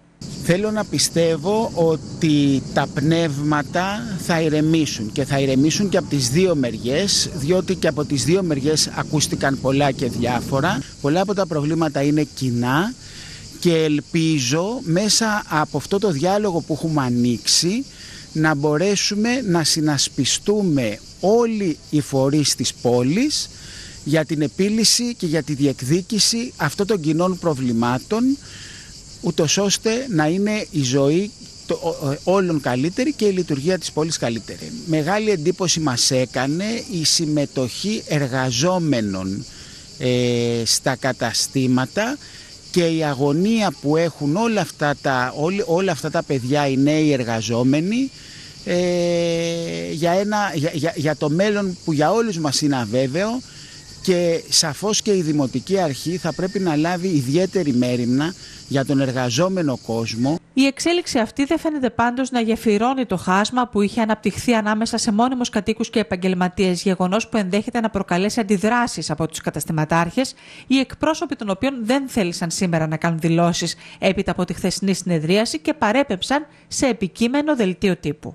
Θέλω να πιστεύω ότι τα πνεύματα θα ηρεμήσουν και θα ηρεμήσουν και από τις δύο μεριές, διότι και από τις δύο μεριές ακούστηκαν πολλά και διάφορα. Πολλά από τα προβλήματα είναι κοινά και ελπίζω μέσα από αυτό το διάλογο που έχουμε ανοίξει να μπορέσουμε να συνασπιστούμε όλοι οι φορείς της πόλης για την επίλυση και για τη διεκδίκηση αυτών των κοινών προβλημάτων, ούτως ώστε να είναι η ζωή όλων καλύτερη και η λειτουργία της πόλης καλύτερη. Μεγάλη εντύπωση μας έκανε η συμμετοχή εργαζόμενων ε, στα καταστήματα και η αγωνία που έχουν όλα αυτά τα, όλα, όλα αυτά τα παιδιά, οι νέοι εργαζόμενοι, ε, για, ένα, για, για, για το μέλλον που για όλους μας είναι αβέβαιο. Και σαφώς και η Δημοτική Αρχή θα πρέπει να λάβει ιδιαίτερη μέριμνα για τον εργαζόμενο κόσμο. Η εξέλιξη αυτή δεν φαίνεται πάντως να γεφυρώνει το χάσμα που είχε αναπτυχθεί ανάμεσα σε μόνιμους κατοίκους και επαγγελματίες, γεγονός που ενδέχεται να προκαλέσει αντιδράσεις από τους καταστηματάρχες, οι εκπρόσωποι των οποίων δεν θέλησαν σήμερα να κάνουν δηλώσεις έπειτα από τη χθεσινή συνεδρίαση και παρέπεψαν σε επικείμενο δελτίο τύπου.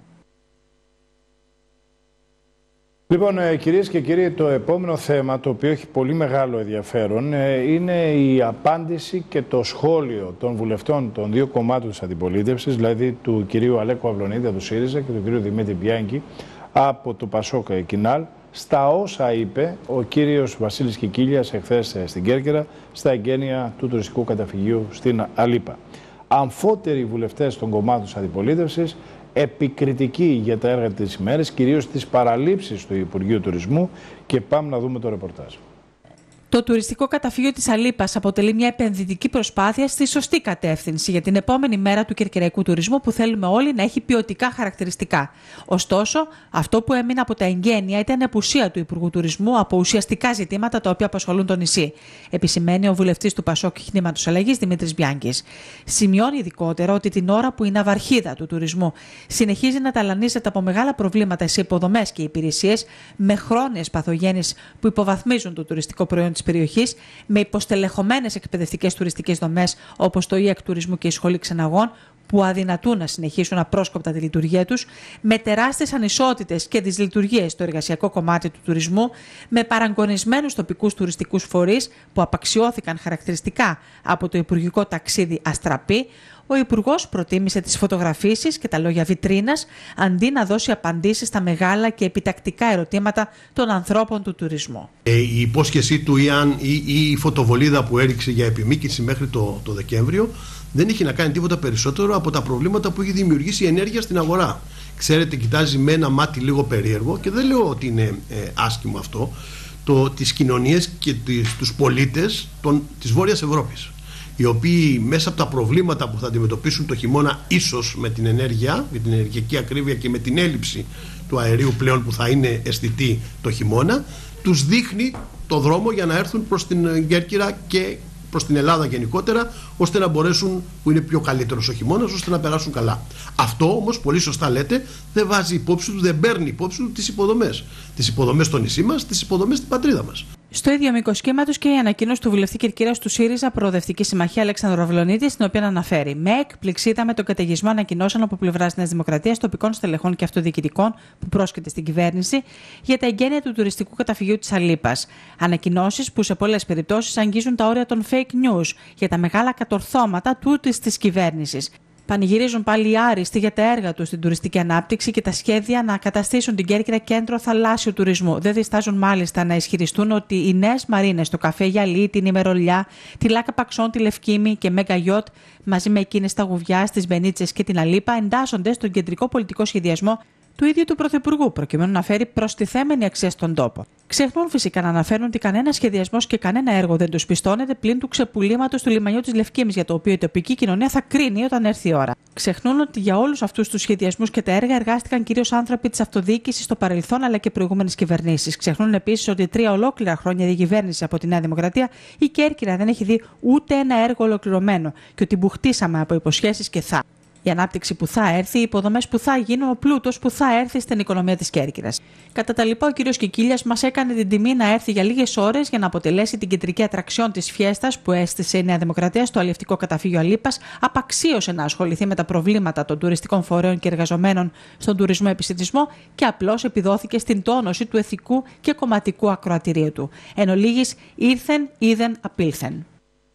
Λοιπόν, κυρίες και κύριοι, το επόμενο θέμα, το οποίο έχει πολύ μεγάλο ενδιαφέρον, είναι η απάντηση και το σχόλιο των βουλευτών των δύο κομμάτων της αντιπολίτευσης, δηλαδή του κυρίου Αλέκου Αυλωνίδη από το ΣΥΡΙΖΑ και του κυρίου Δημήτρη Μπιάνκη από το Πασόκ Κινάλ, στα όσα είπε ο κύριος Βασίλης Κικίλιας εχθές στην Κέρκυρα, στα εγγένεια του τουριστικού καταφυγίου στην Αλίπα. Αμφότεροι βουλευτές των κομμάτων της αντιπολίτευσης, επικριτική για τα έργα της ημέρας, κυρίως τις παραλήψεις του Υπουργείου Τουρισμού, και πάμε να δούμε το ρεπορτάζ. Το τουριστικό καταφύγιο της Αλίπας αποτελεί μια επενδυτική προσπάθεια στη σωστή κατεύθυνση για την επόμενη μέρα του κερκυραϊκού τουρισμού που θέλουμε όλοι να έχει ποιοτικά χαρακτηριστικά. Ωστόσο, αυτό που έμεινε από τα εγγένεια ήταν η απουσία του Υπουργού Τουρισμού από ουσιαστικά ζητήματα τα οποία απασχολούν το νησί, επισημαίνει ο βουλευτής του Πασόκ Κινήματος Αλλαγής Δημήτρης Μπιάνκης. Σημειώνει ειδικότερα ότι την ώρα που η ναυαρχίδα του τουρισμού συνεχίζει να ταλανίζεται από μεγάλα προβλήματα σε υποδομές και υπηρεσίες, με χρόνιες παθογένειες που υποβαθμίζουν το τουριστικό προϊόν της περιοχής, με υποστελεχωμένες εκπαιδευτικές τουριστικές δομές όπως το ΙΕΚ Τουρισμού και η Σχολή Ξεναγών, που αδυνατούν να συνεχίσουν απρόσκοπτα τη λειτουργία τους, με τεράστιες ανισότητες και δυσλειτουργίες στο εργασιακό κομμάτι του τουρισμού, με παραγκονισμένους τοπικούς τουριστικούς φορείς που απαξιώθηκαν χαρακτηριστικά από το Υπουργικό Ταξίδι Αστραπή, ο Υπουργός προτίμησε τις φωτογραφίσεις και τα λόγια βιτρίνας αντί να δώσει απαντήσεις στα μεγάλα και επιτακτικά ερωτήματα των ανθρώπων του τουρισμού. Ε, η υπόσχεσή του Ιαν ή, ή η φωτοβολίδα που έριξε για επιμήκυνση μέχρι το, το Δεκέμβριο δεν είχε να κάνει τίποτα περισσότερο από τα προβλήματα που έχει δημιουργήσει η ενέργεια στην αγορά. Ξέρετε, κοιτάζει με ένα μάτι λίγο περίεργο, και δεν λέω ότι είναι ε, άσχημο αυτό, το, τις κοινωνίες και τις, τους πολίτες των, της Βόρειας Ευρώπης, οι οποίοι μέσα από τα προβλήματα που θα αντιμετωπίσουν το χειμώνα, ίσως με την ενέργεια, με την ενεργειακή ακρίβεια και με την έλλειψη του αερίου πλέον που θα είναι αισθητή το χειμώνα, τους δείχνει το δρόμο για να έρθουν προς την Κέρκυρα και προς την Ελλάδα γενικότερα, ώστε να μπορέσουν, που είναι πιο καλύτερος ο χειμώνας, ώστε να περάσουν καλά. Αυτό όμως, πολύ σωστά λέτε, δεν βάζει υπόψη του, δεν παίρνει υπόψη του τις υποδομές. Τις υποδομές στο νησί μας, τις υποδομές στην πατρίδα μας. Στο ίδιο μήκος κύματος και η ανακοίνωση του βουλευτή Κερκύρας του ΣΥΡΙΖΑ Προοδευτική Συμμαχία Αλέξανδρου Αυλωνίδη, στην οποία αναφέρει: με έκπληξη είδαμε τον καταιγισμό ανακοινώσεων από πλευράς Νέας Δημοκρατίας, τοπικών στελεχών και αυτοδιοικητικών που πρόσκειται στην κυβέρνηση για τα εγγένεια του τουριστικού καταφυγίου της Αλίπας. Ανακοινώσεις που σε πολλές περιπτώσεις αγγίζουν τα όρια των fake news για τα μεγάλα κατορθώματα τούτης της κυβέρνησης. Πανηγυρίζουν πάλι οι άριστοι για τα έργα τους στην τουριστική ανάπτυξη και τα σχέδια να καταστήσουν την Κέρκυρα κέντρο θαλάσσιου τουρισμού. Δεν διστάζουν μάλιστα να ισχυριστούν ότι οι νέες μαρίνες, το καφέ Γυαλί, την Ημερολιά, τη Λάκα Παξών, τη Λευκήμη και Μέγκα Γιότ, μαζί με εκείνες τα Γουβιά, τις Μπενίτσες και την Αλίπα, εντάσσονται στον κεντρικό πολιτικό σχεδιασμό του ίδιου του Πρωθυπουργού, προκειμένου να φέρει προστιθέμενη αξία στον τόπο. Ξεχνούν φυσικά να αναφέρουν ότι κανένα σχεδιασμός και κανένα έργο δεν τους πιστώνεται πλην του ξεπουλήματος του λιμανιού της Λευκήμης, για το οποίο η τοπική κοινωνία θα κρίνει όταν έρθει η ώρα. Ξεχνούν ότι για όλους αυτούς τους σχεδιασμούς και τα έργα εργάστηκαν κυρίως άνθρωποι της αυτοδιοίκησης στο παρελθόν αλλά και προηγούμενες κυβερνήσεις. Ξεχνούν επίσης ότι τρία ολόκληρα χρόνια διακυβέρνηση από τη Νέα Δημοκρατία η Κέρκυρα δεν έχει δει ούτε ένα έργο ολοκληρωμένο και ότι μπουχτίσαμε από υποσχέσεις και θα. Η ανάπτυξη που θα έρθει, οι υποδομές που θα γίνουν, ο πλούτος που θα έρθει στην οικονομία της Κέρκυρας. Κατά τα λοιπά, ο κύριος Κικίλιας μας έκανε την τιμή να έρθει για λίγες ώρες για να αποτελέσει την κεντρική ατραξιόν της φιέστας που έστησε η Νέα Δημοκρατία στο αλλιευτικό καταφύγιο Αλίπας. Απαξίωσε να ασχοληθεί με τα προβλήματα των τουριστικών φορέων και εργαζομένων στον τουρισμό επιστημισμό και απλώς επιδόθηκε στην τόνωση του ηθικού και κομματικού ακροατηρίου του. Εν ολίγης, ήρθεν, είδεν, απήλθεν.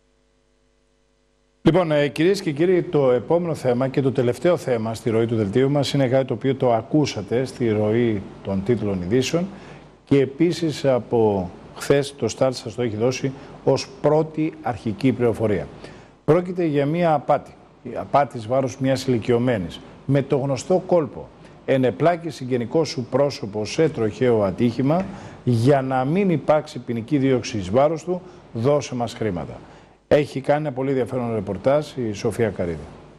Λοιπόν, ε, κυρίες και κύριοι, το επόμενο θέμα και το τελευταίο θέμα στη ροή του δελτίου μας είναι κάτι το οποίο το ακούσατε στη ροή των τίτλων ειδήσεων και επίσης από χθες το Στάρ σας το έχει δώσει ως πρώτη αρχική πληροφορία. Πρόκειται για μία απάτη, η απάτη βάρος μιας ηλικιωμένης, με το γνωστό κόλπο. Ενεπλάκει συγγενικό σου πρόσωπο σε τροχαίο ατύχημα για να μην υπάρξει ποινική δίωξη εις βάρος του, δώσε μας χρήματα. Έχει κάνει ένα πολύ ενδιαφέρον ρεπορτάζ η Σοφία Καρίδη.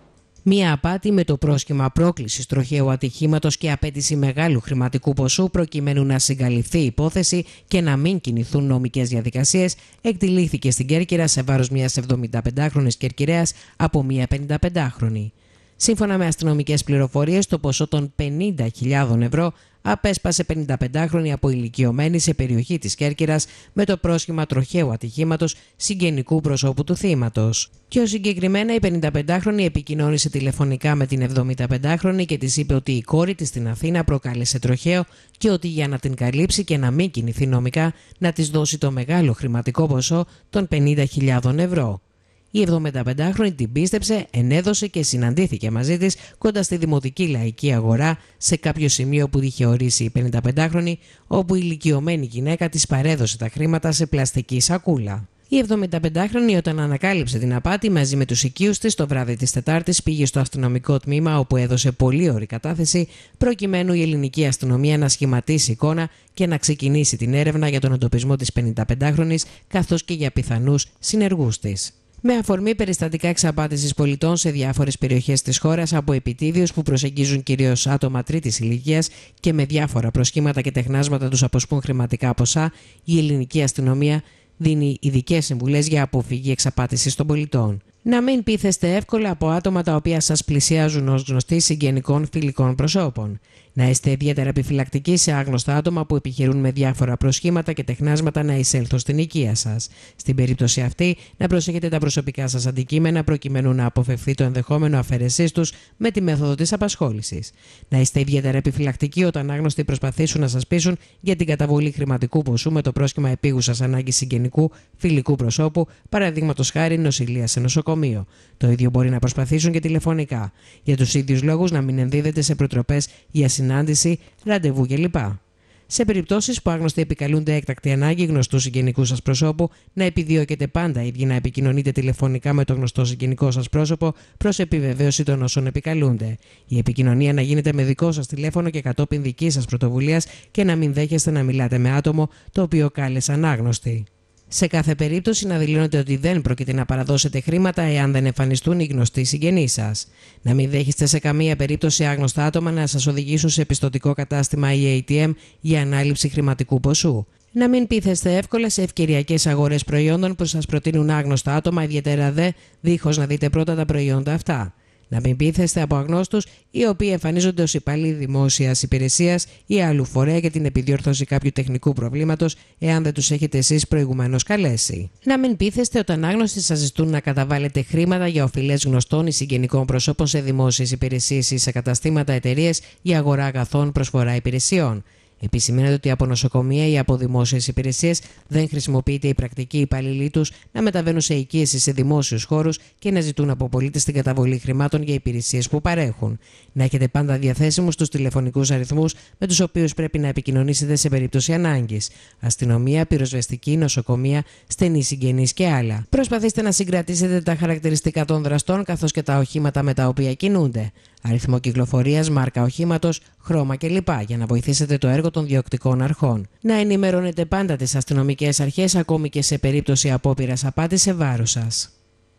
Μία απάτη με το πρόσχημα πρόκλησης τροχαίου ατυχήματος και απέτηση μεγάλου χρηματικού ποσού προκειμένου να συγκαλυφθεί η υπόθεση και να μην κινηθούν νομικές διαδικασίες εκτελήθηκε στην Κέρκυρα σε βάρος μιας εβδομηνταπεντάχρονης Κερκυραίας από μία πενηνταπεντάχρονη. Σύμφωνα με αστυνομικές πληροφορίες, το ποσό των πενήντα χιλιάδων ευρώ απέσπασε πενηνταπεντάχρονη από ηλικιωμένη σε περιοχή της Κέρκυρας με το πρόσχημα τροχαίου ατυχήματος συγγενικού προσώπου του θύματος. Πιο συγκεκριμένα, η πενηνταπεντάχρονη επικοινώνησε τηλεφωνικά με την εβδομηνταπεντάχρονη και της είπε ότι η κόρη της στην Αθήνα προκάλεσε τροχαίο και ότι για να την καλύψει και να μην κινηθεί νομικά, να της δώσει το μεγάλο χρηματικό ποσό των πενήντα χιλιάδων ευρώ. Η εβδομηνταπεντάχρονη την πίστεψε, ενέδωσε και συναντήθηκε μαζί της κοντά στη Δημοτική Λαϊκή Αγορά σε κάποιο σημείο που είχε ορίσει η πενηνταπεντάχρονη, όπου η ηλικιωμένη γυναίκα της παρέδωσε τα χρήματα σε πλαστική σακούλα. Η εβδομηνταπεντάχρονη, όταν ανακάλυψε την απάτη μαζί με τους οικείους της, το βράδυ της Τετάρτης πήγε στο αστυνομικό τμήμα, όπου έδωσε πολύ ωρή κατάθεση, προκειμένου η ελληνική αστυνομία να σχηματίσει εικόνα και να ξεκινήσει την έρευνα για τον εντοπισμό της πενηνταπεντάχρονης καθώς και για πιθανούς συνεργούς της. Με αφορμή περιστατικά εξαπάτησης πολιτών σε διάφορες περιοχές της χώρας από επιτίδιους που προσεγγίζουν κυρίως άτομα τρίτης ηλικίας και με διάφορα προσχήματα και τεχνάσματα τους αποσπούν χρηματικά ποσά, η ελληνική αστυνομία δίνει ειδικές συμβουλές για αποφυγή εξαπάτησης των πολιτών. Να μην πείθεστε εύκολα από άτομα τα οποία σας πλησιάζουν ως γνωστοί συγγενικών φιλικών προσώπων. Να είστε ιδιαίτερα επιφυλακτικοί σε άγνωστα άτομα που επιχειρούν με διάφορα προσχήματα και τεχνάσματα να εισέλθουν στην οικία σας. Στην περίπτωση αυτή, να προσέχετε τα προσωπικά σας αντικείμενα προκειμένου να αποφευθεί το ενδεχόμενο αφαίρεσής τους με τη μέθοδο της απασχόλησης. Να είστε ιδιαίτερα επιφυλακτικοί όταν άγνωστοι προσπαθήσουν να σας πείσουν για την καταβολή χρηματικού ποσού με το πρόσχημα επίγουσας ανάγκης συγγενικού φιλικού προσώπου, παραδείγματος χάρη νοσηλεία σε νοσοκομείο. Το ίδιο μπορεί να προσπαθήσουν και τηλεφωνικά. Για τους ίδιους λόγους, να μην ενδίδετε σε προτροπές για συνάντηση, ραντεβού κλπ. Σε περιπτώσεις που άγνωστοι επικαλούνται έκτακτη ανάγκη γνωστού συγγενικού σας προσώπου, να επιδιώκετε πάντα ίδιοι να επικοινωνείτε τηλεφωνικά με το γνωστό συγγενικό σας πρόσωπο προς επιβεβαίωση των όσων επικαλούνται. Η επικοινωνία να γίνεται με δικό σας τηλέφωνο και κατόπιν δικής σας πρωτοβουλίας και να μην δέχεστε να μιλάτε με άτομο το οποίο κάλεσαν άγνωστοι. Σε κάθε περίπτωση να δηλώνετε ότι δεν πρόκειται να παραδώσετε χρήματα εάν δεν εμφανιστούν οι γνωστοί συγγενείς σας. Να μην δέχεστε σε καμία περίπτωση άγνωστα άτομα να σας οδηγήσουν σε πιστωτικό κατάστημα ή έι τι εμ για ανάληψη χρηματικού ποσού. Να μην πείθεστε εύκολα σε ευκαιριακές αγορές προϊόντων που σας προτείνουν άγνωστα άτομα, ιδιαίτερα δε δίχως να δείτε πρώτα τα προϊόντα αυτά. Να μην πείθεστε από αγνώστους οι οποίοι εμφανίζονται ως υπαλλήλοι δημόσιας υπηρεσίας ή άλλου φορέα για την επιδιόρθωση κάποιου τεχνικού προβλήματος, εάν δεν τους έχετε εσείς προηγουμένως καλέσει. Να μην πείθεστε όταν άγνωστοι σας ζητούν να καταβάλλετε χρήματα για οφειλές γνωστών ή συγγενικών προσώπων σε δημόσιες υπηρεσίες ή σε καταστήματα, εταιρείες για αγορά αγαθών, προσφορά υπηρεσιών. Επισημαίνεται ότι από νοσοκομεία ή από δημόσιες υπηρεσίες δεν χρησιμοποιείται η πρακτική υπαλληλοί τους να μεταβαίνουν σε οικίες ή σε δημόσιους χώρους και να ζητούν από πολίτες την καταβολή χρημάτων για υπηρεσίες που παρέχουν. Να έχετε πάντα διαθέσιμους τους τηλεφωνικούς αριθμούς με τους οποίους πρέπει να επικοινωνήσετε σε περίπτωση ανάγκης. Αστυνομία, πυροσβεστική, νοσοκομεία, στενοί συγγενείς και άλλα. Προσπαθήστε να συγκρατήσετε τα χαρακτηριστικά των δραστών καθώς και τα οχήματα με τα οποία κινούνται. Αριθμό κυκλοφορίας, μάρκα οχήματος, χρώμα κλπ. Για να βοηθήσετε το έργο των διοκτικών αρχών. Να ενημερώνετε πάντα τις αστυνομικές αρχές ακόμη και σε περίπτωση απόπειρας απάτης σε βάρος σας.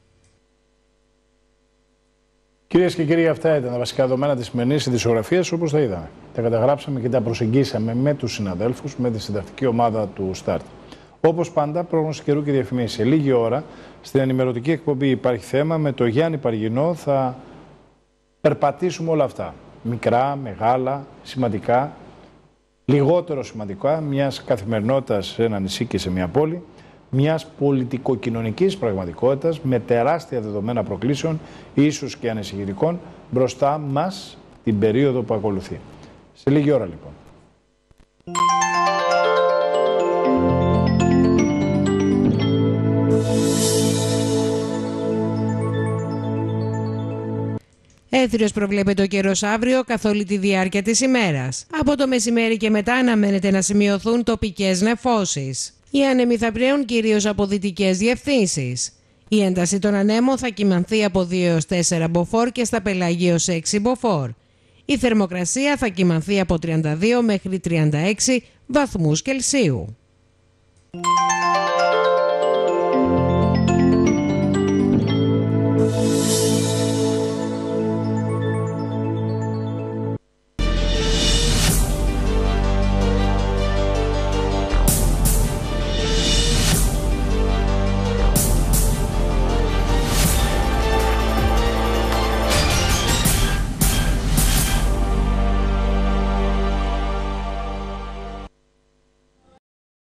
Κυρίες και κύριοι, αυτά ήταν τα βασικά δεδομένα της σημερινής ειδησιογραφίας όπως τα είδαμε. Τα καταγράψαμε και τα προσεγγίσαμε με τους συναδέλφους, με τη συντακτική ομάδα του Στάρτ. Όπως πάντα, πρόγνωση καιρού και διαφημίσεις. Σε λίγη ώρα, στην ενημερωτική εκπομπή Υπάρχει Θέμα, με το Γιάννη Παργινό θα περπατήσουμε όλα αυτά. Μικρά, μεγάλα, σημαντικά, λιγότερο σημαντικά, μιας καθημερινότητας σε ένα νησί και σε μια πόλη, μιας πολιτικοκοινωνικής πραγματικότητας με τεράστια δεδομένα προκλήσεων, ίσως και ανησυχητικών, μπροστά μας την περίοδο που ακολουθεί. Σε λίγη ώρα λοιπόν. Έθριος προβλέπεται ο καιρός αύριο καθ' όλη τη διάρκεια της ημέρας. Από το μεσημέρι και μετά αναμένεται να σημειωθούν τοπικές νεφώσεις. Οι άνεμοι θα πνέουν κυρίως από δυτικές διευθύνσεις. Η ένταση των ανέμων θα κυμανθεί από δύο έως τέσσερα μποφόρ και στα πελάγια έως έξι μποφόρ. Η θερμοκρασία θα κυμανθεί από τριάντα δύο μέχρι τριάντα έξι βαθμούς Κελσίου.